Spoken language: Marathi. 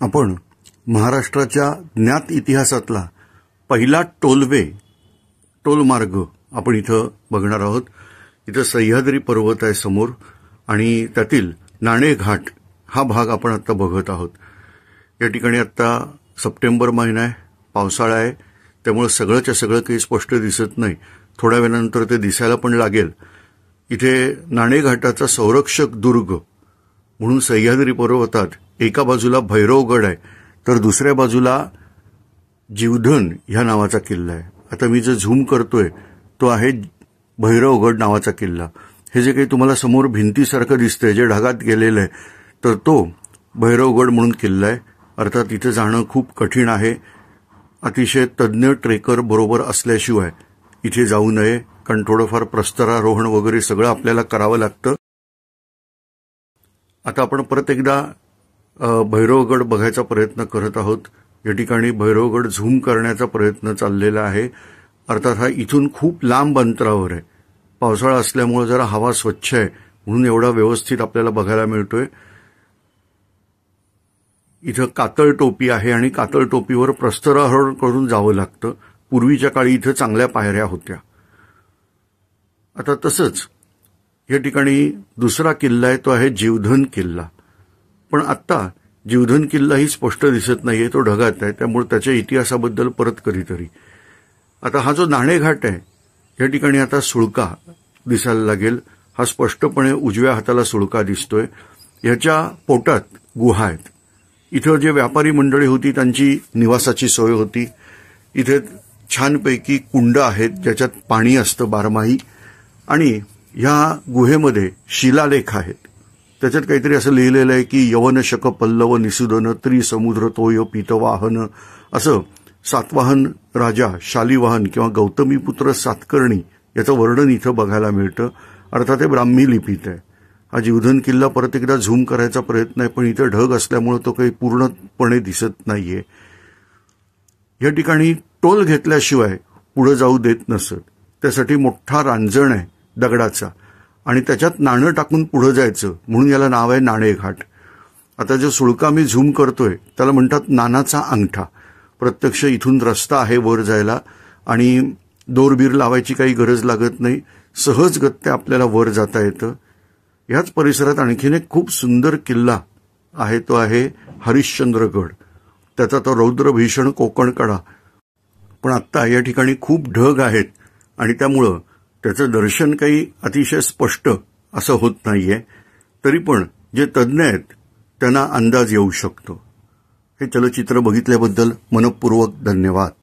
आपण महाराष्ट्राच्या ज्ञात इतिहासातला पहिला टोल मार्ग आपण इथं बघणार आहोत। इथं सह्याद्री पर्वत आहे समोर आणि त्यातील नाणे घाट हा भाग आपण आता बघत आहोत। या ठिकाणी आता सप्टेंबर महिना आहे, पावसाळा आहे, त्यामुळे सगळंच्या सगळं काही स्पष्ट दिसत नाही। थोड्या वेळानंतर ते दिसायला पण लागेल। इथे नाणे घाटाचा संरक्षक दुर्ग म्हणून सह्याद्री पर्वतात एका बाजूला भैरवगड आहे तर दुसऱ्या बाजूला जीवधन ह्या नावाचा किल्ला आहे। आता मी जो झूम करतोय तो आहे भैरवगड नावाचा किल्ला। हे जे काही तुम्हाला समोर भिंतीसारखं दिसतंय जे ढगात गेलेलं आहे तर तो भैरवगड म्हणून किल्ला आहे। अर्थात इथे जाणं खूप कठीण आहे। अतिशय तज्ञ ट्रेकर बरोबर असल्याशिवाय इथे जाऊ नये, कारण थोडंफार प्रस्तरारोहण वगैरे सगळं आपल्याला करावं लागतं। आता आपण परत एकदा भैरवगड बघायचा प्रयत्न करत आहोत। या ठिकाणी भैरवगड झूम करण्याचा प्रयत्न चाललेला आहे। अर्थात हा इथून खूप लांब अंतरावर आहे। पावसाळा असल्यामुळे जरा हवा स्वच्छ आहे म्हणून एवढा व्यवस्थित आपल्याला बघायला मिळतोय। इथं कातळ टोपी आहे आणि कातळ टोपीवर प्रस्तरारोहण करून जावं लागतं। पूर्वीच्या काळी इथं चांगल्या पायऱ्या होत्या। आता तसंच या ठिकाणी दुसरा किल्ला आहे, तो आहे जीवधन किल्ला। पण आता जीवधन किल्लाही स्पष्ट दिसत नाहीये, तो ढगात आहे, त्यामुळे त्याच्या इतिहासाबद्दल परत कधीतरी। आता हा जो नाणे घाट आहे या ठिकाणी आता सुळका दिसायला लागेल। हा स्पष्टपणे उजव्या हाताला सुळका दिसतोय। याच्या पोटात गुहा आहेत। इथं जे व्यापारी मंडळी होती त्यांची निवासाची सोय होती। इथे छानपैकी कुंड आहेत ज्याच्यात पाणी असतं बारमाही आणि ह्या गुहेमध्ये शिलालेख आहेत। त्याच्यात काहीतरी असं लिहिलेलं आहे की यवन शक पल्लव निसुदन त्रिसमुद्र तोय पीतवाहन, असं सातवाहन राजा शालिवाहन किंवा गौतमीपुत्र सातकर्णी याचं वर्णन इथं बघायला मिळतं। अर्थात हे ब्राह्मी लिपीत आहे। हा जीवधन किल्ला परत एकदा झूम करायचा प्रयत्न आहे, पण इथं ढग असल्यामुळे तो काही पूर्णपणे दिसत नाहीये। या ठिकाणी टोल घेतल्याशिवाय पुढे जाऊ देत नसत। त्यासाठी मोठा रांजण आहे दगडाचा आणि त्याच्यात नाणं टाकून पुढे जायचं म्हणून याला नाव आहे नाणे घाट। आता जो सुळका मी झूम करतोय त्याला म्हणतात नानाचा अंगठा। प्रत्यक्ष इथून रस्ता आहे वर जायला आणि दोरबीर लावायची काही गरज लागत नाही, सहजगत्या आपल्याला वर जाता येतं। याच परिसरात आणखीन एक खूप सुंदर किल्ला आहे, तो आहे हरिश्चंद्रगड। त्याचा तो रौद्र भीषण कोकणकडा। पण आता या ठिकाणी खूप ढग आहेत आणि त्यामुळं त्याचं दर्शन काही अतिशय स्पष्ट असं होत नाहीये। तरी पण जे तज्ञ आहेत त्यांना अंदाज येऊ शकतो। हे चलचित्र बघितल्याबद्दल मनपूर्वक धन्यवाद।